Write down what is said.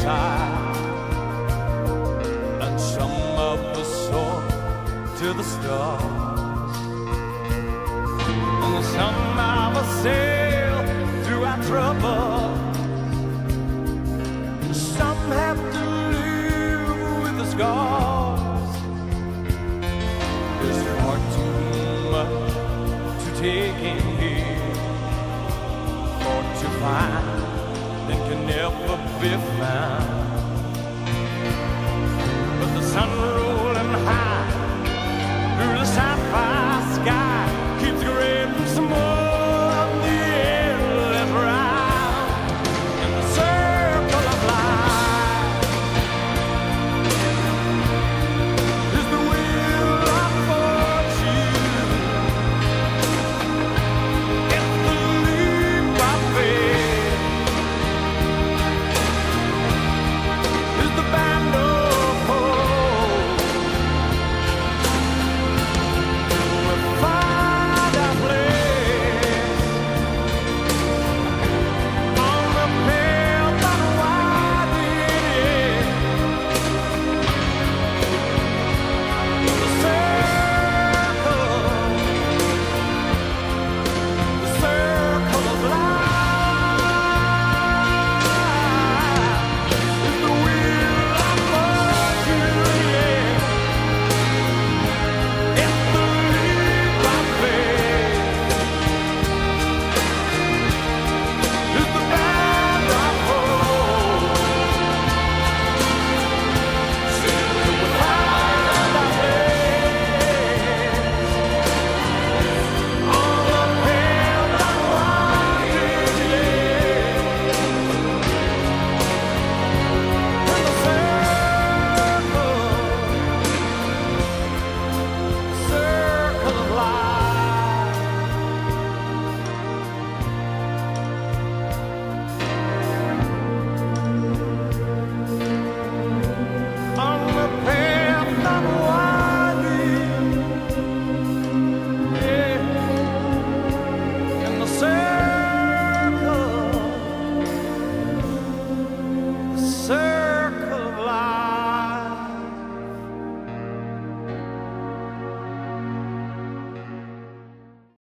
side, and some of us soar to the stars, and some of us sail through our troubles. Some have to live with the scars. There's far too much to take in here, or to find that can never be found.